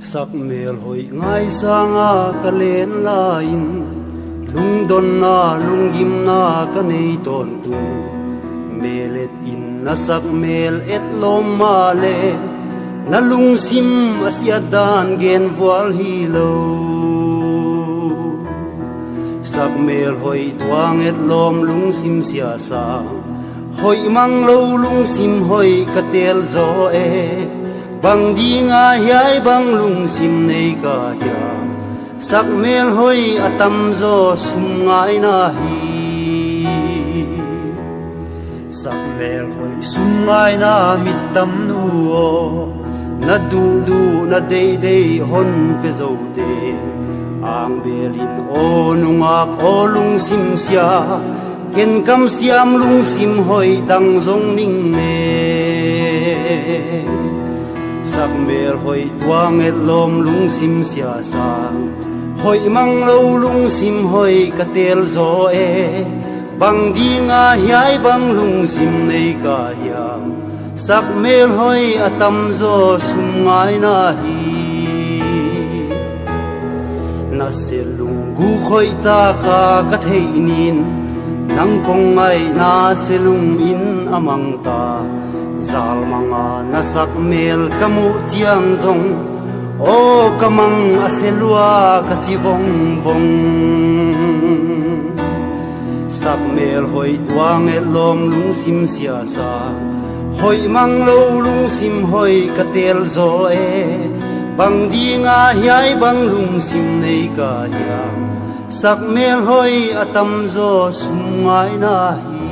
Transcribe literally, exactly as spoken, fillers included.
sắc mel hoi ngai sanga ka len lain lung don na lung yim na ka nei ton tu melet in na sak mel et lom male na lung sim asia dan gen voal hi lo sak mel hoi tuang et lom lung sim sia sa hoi mang lo lung sim hoi ka tel zo e bang di nga hiai bang lung sim nei ka ya sak mel hoi atam zo sum ngai na hi sak mel hoi sum ngai na mit tam nu o na du du na dei dei hon pe zo de ang belin o nungak o lung sim sia ken kam siam lung sim hoi dang zong ning me sak mel hoi tuang et lom lung sim sia sa hoi mang lo lung sim hoi ka tel zo e bang di nga hiai bang lung sim nei ka hiam sak mel hoi atam zo sum ngai na hi na se lung gu khoi ta ka ka thei nin nang kong ngai na se lung in amang ta zal manga na sak mel kamu chiang zong o kamang aselua ka chi vong vong sak mel hoi tuang et lom lung sim sia sa hoi mang lo lung sim hoi ka tel zo e bang di nga hiai bang lung sim nei ka hiam sak mel hoi atam zo sum ngai na hi